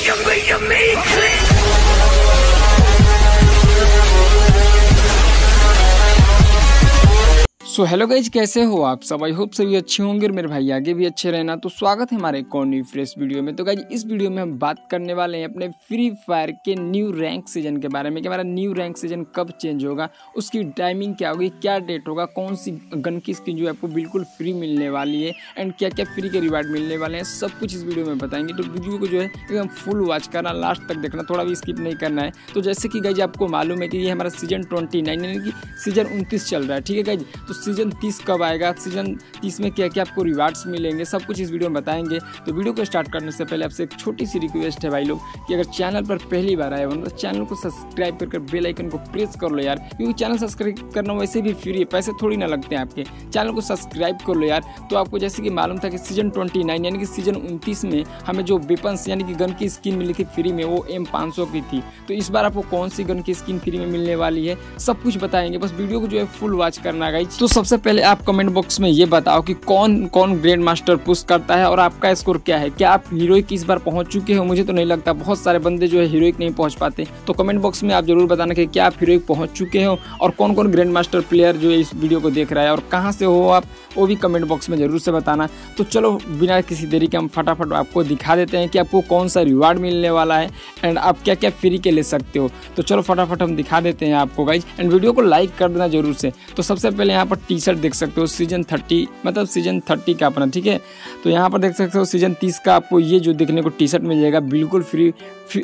So hello guys, कैसे हो आप सब? आई होप सभी अच्छे होंगे और मेरे भाई आगे भी अच्छे रहना। तो स्वागत है हमारे एक और न्यू फ्रेश वीडियो में। तो गाइज इस वीडियो में हम बात करने वाले हैं अपने फ्री फायर के न्यू रैंक सीजन के बारे में कि हमारा न्यू रैंक सीजन कब चेंज होगा, उसकी टाइमिंग क्या होगी, क्या डेट होगा, कौन सी गन की स्किन जो है आपको बिल्कुल फ्री मिलने वाली है एंड क्या क्या फ्री के रिवार्ड मिलने वाले हैं, सब कुछ इस वीडियो में बताएंगे। तो वीडियो को जो है एकदम फुल वॉच करना, लास्ट तक देखना, थोड़ा भी स्किप नहीं करना है। तो जैसे कि गाइज आपको मालूम है कि ये हमारा सीजन 29 यानी कि सीजन 29 चल रहा है, ठीक है गाइज। तो सीजन 30 कब आएगा, सीजन 30 में क्या क्या आपको रिवार्ड्स मिलेंगे, सब कुछ इस वीडियो में बताएंगे। तो वीडियो को स्टार्ट करने से पहले आपसे एक छोटी सी रिक्वेस्ट है भाई लोग कि अगर चैनल पर पहली बार आए हो तो चैनल को सब्सक्राइब करके बेल आइकन को प्रेस कर लो यार, क्योंकि चैनल सब्सक्राइब करना वैसे भी फ्री है, पैसे थोड़ी ना लगते हैं आपके। चैनल को सब्सक्राइब कर लो यार। तो आपको जैसे कि मालूम था कि सीजन 29 यानी कि सीजन 29 में हमें जो वेपन्स यानी कि गन की स्किन मिली थी फ्री में, वो M500 की थी। तो इस बार आपको कौन सी गन की स्किन फ्री में मिलने वाली है, सब कुछ बताएंगे। बस वीडियो को जो है फुल वॉच करना गाइस। तो सबसे पहले आप कमेंट बॉक्स में ये बताओ कि कौन कौन ग्रैंड मास्टर पुश करता है और आपका स्कोर क्या है। क्या आप हीरोइक इस बार पहुंच चुके हो? मुझे तो नहीं लगता, बहुत सारे बंदे जो है हीरोइक नहीं पहुंच पाते। तो कमेंट बॉक्स में आप जरूर बताना कि क्या आप हीरोइक पहुंच चुके हो और कौन कौन ग्रैंड मास्टर प्लेयर जो है इस वीडियो को देख रहा है और कहां से हो आप, वो भी कमेंट बॉक्स में जरूर से बताना। तो चलो बिना किसी देरी के हम फटाफट आपको दिखा देते हैं कि आपको कौन सा रिवार्ड मिलने वाला है एंड आप क्या क्या फ्री के ले सकते हो। तो चलो फटाफट हम दिखा देते हैं आपको गाइज, एंड वीडियो को लाइक कर देना जरूर से। तो सबसे पहले यहाँ पर टी शर्ट देख सकते हो सीजन 30 मतलब सीजन 30 का अपना, ठीक है। तो यहाँ पर देख सकते हो सीजन 30 का आपको ये जो देखने को टी शर्ट मिल जाएगा बिल्कुल फ्री।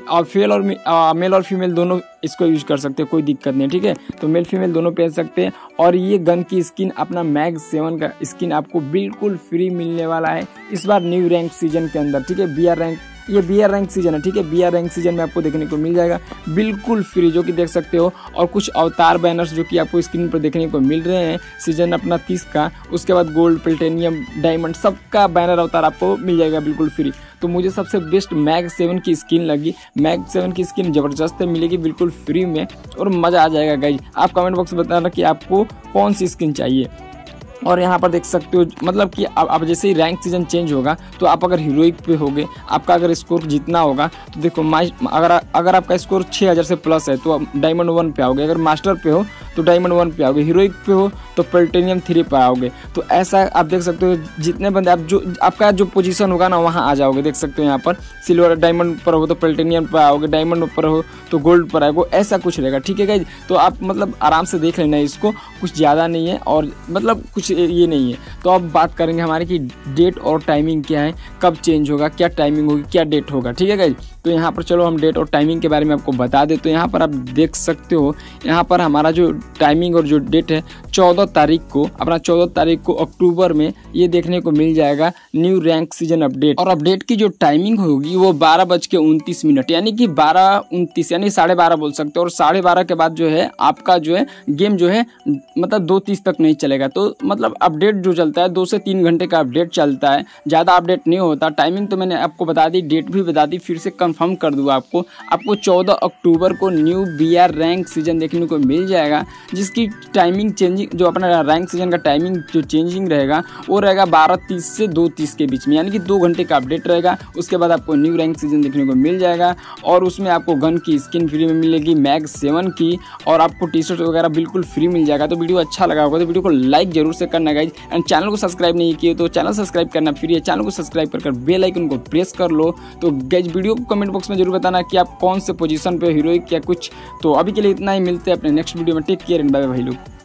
मेल और फीमेल दोनों इसको यूज कर सकते हैं, कोई दिक्कत नहीं, ठीक है। तो मेल फीमेल दोनों पहन सकते हैं। और ये गन की स्किन अपना मैग 7 का स्किन आपको बिल्कुल फ्री मिलने वाला है इस बार न्यू रैंक सीजन के अंदर, ठीक है। ये BR रैंक सीजन है, ठीक है। BR रैंक सीजन में आपको देखने को मिल जाएगा बिल्कुल फ्री, जो कि देख सकते हो। और कुछ अवतार बैनर्स जो कि आपको स्क्रीन पर देखने को मिल रहे हैं सीजन अपना 30 का। उसके बाद गोल्ड, प्लेटिनियम, डायमंड, सबका बैनर अवतार आपको मिल जाएगा बिल्कुल फ्री। तो मुझे सबसे बेस्ट मैग 7 की स्किन लगी। मैग 7 की स्किन जबरदस्त मिलेगी बिल्कुल फ्री में और मज़ा आ जाएगा गाइज। आप कमेंट बॉक्स में बताना कि आपको कौन सी स्किन चाहिए। और यहाँ पर देख सकते हो मतलब कि अब जैसे ही रैंक सीजन चेंज होगा तो आप अगर हीरोइक पे होगे, आपका अगर स्कोर जितना होगा तो देखो अगर आपका स्कोर 6000 से प्लस है तो आप डायमंड 1 पे आओगे, अगर मास्टर पे हो तो डायमंड 1 पे आओगे, हीरोइक पे हो तो प्लेटिनियम 3 पे आओगे। तो ऐसा आप देख सकते हो जितने बंदे आप जो आपका जो पोजीशन होगा ना वहाँ आ जाओगे। देख सकते हो यहाँ पर सिल्वर डायमंड पर हो तो प्लेटिनियम पर आओगे, डायमंड पर हो तो गोल्ड पर आओगे, ऐसा कुछ रहेगा, ठीक है गाइज। तो आप मतलब आराम से देख लेना, इसको कुछ ज़्यादा नहीं है और मतलब कुछ ये नहीं है। तो अब बात करेंगे हमारे कि डेट और टाइमिंग क्या है, कब चेंज होगा, क्या टाइमिंग होगी, क्या डेट होगा, ठीक है गाइज। तो यहाँ पर चलो हम डेट और टाइमिंग के बारे में आपको बता दें। तो यहाँ पर आप देख सकते हो, यहाँ पर हमारा जो टाइमिंग और जो डेट है 14 तारीख को, अपना 14 तारीख को अक्टूबर में ये देखने को मिल जाएगा न्यू रैंक सीजन अपडेट। और अपडेट की जो टाइमिंग होगी वो 12:29 यानी कि 12:29 यानी 12:30 बोल सकते हो। और 12:30 के बाद जो है आपका जो है गेम जो है मतलब 2:30 तक नहीं चलेगा। तो मतलब अपडेट जो चलता है 2 से 3 घंटे का अपडेट चलता है, ज़्यादा अपडेट नहीं होता। टाइमिंग तो मैंने आपको बता दी, डेट भी बता दी, फिर से कंफर्म कर दूँ आपको 14 अक्टूबर को न्यू BR रैंक सीजन देखने को मिल जाएगा, जिसकी टाइमिंग चेंजिंग जो अपना रैंक सीजन का टाइमिंग जो चेंजिंग रहेगा वो रहेगा 12:30 से 2:30 के बीच में, यानी कि 2 घंटे का अपडेट रहेगा। उसके बाद आपको न्यू रैंक सीजन देखने को मिल जाएगा और उसमें आपको गन की स्किन फ्री में मिलेगी, मैग 7 की, और आपको टी शर्ट वगैरह बिल्कुल फ्री मिल जाएगा। तो वीडियो अच्छा लगा होगा तो वीडियो को लाइक जरूर से करना गाइज, एंड चैनल को सब्सक्राइब नहीं किए तो चैनल सब्सक्राइब करना फ्री है, चैनल को सब्सक्राइब कर बेल आइकन को प्रेस कर लो। तो गाइज वीडियो को कमेंट बॉक्स में जरूर बताना कि आप कौन से पोजीशन पे हीरोइक या कुछ। तो अभी के लिए इतना ही, मिलते हैं अपने नेक्स्ट वीडियो में। Take care and bye bye भाई लोग।